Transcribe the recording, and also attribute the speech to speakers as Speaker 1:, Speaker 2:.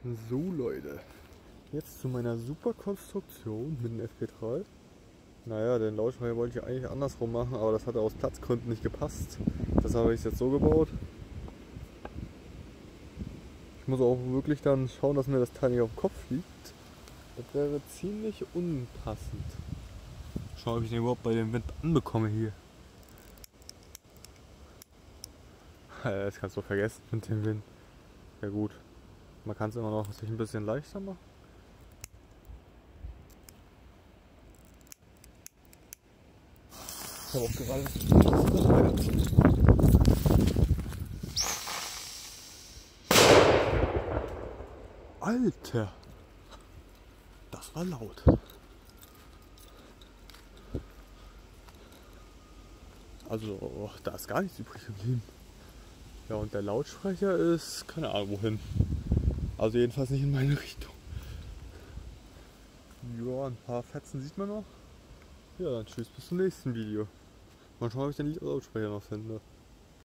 Speaker 1: So Leute, jetzt zu meiner super Konstruktion mit dem FP3. Naja, den Lautsprecher wollte ich eigentlich andersrum machen, aber das hat aus Platzgründen nicht gepasst. Deshalb habe ich es jetzt so gebaut. Ich muss auch wirklich dann schauen, dass mir das Teil nicht auf den Kopf fliegt. Das wäre ziemlich unpassend. Schauen, ob ich den überhaupt bei dem Wind anbekomme hier. Das kannst du vergessen mit dem Wind. Ja gut, man kann es immer noch sich ein bisschen leichter machen. Ich habe auch gerade Alter! Das war laut. Also, da ist gar nichts übrig geblieben. Ja, und der Lautsprecher ist keine Ahnung wohin. Also jedenfalls nicht in meine Richtung. Ja, ein paar Fetzen sieht man noch. Ja, dann tschüss, bis zum nächsten Video. Mal schauen, ob ich den Lautsprecher noch finde.